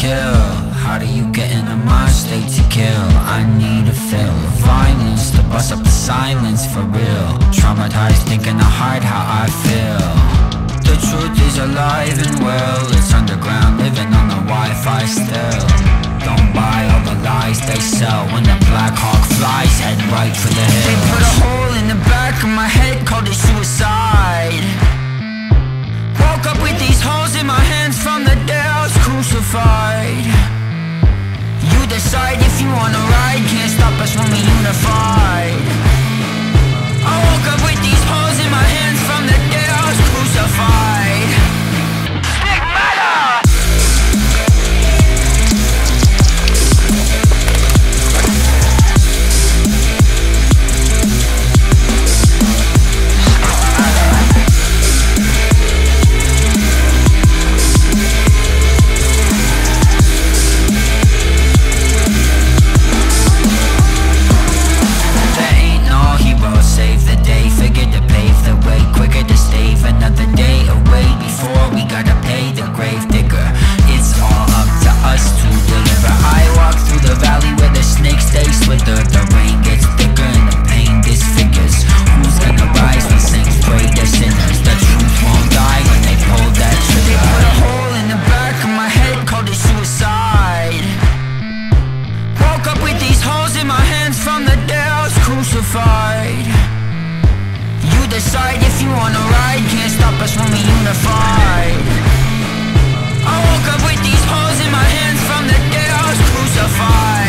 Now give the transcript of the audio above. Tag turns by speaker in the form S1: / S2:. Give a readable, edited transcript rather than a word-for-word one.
S1: chill. How do you get in a mind state to kill? I need a feel of violence to bust up the silence for real. Traumatized thinking to hide how I feel. The truth is alive and well. It's underground, living on the Wi-Fi still. Don't buy all the lies they sell. When the Black Hawk flies, head right for the hills. They put a hole in the back of my head, called it suicide. Woke up with these holes in my hands from the day I was crucified. You decide if you wanna ride, can't stop us when we unified. I woke up with these holes in my hands from the day I was crucified. Stigmata! You decide if you wanna ride, can't stop us when we unified. I woke up with these holes in my hands from the day I was crucified.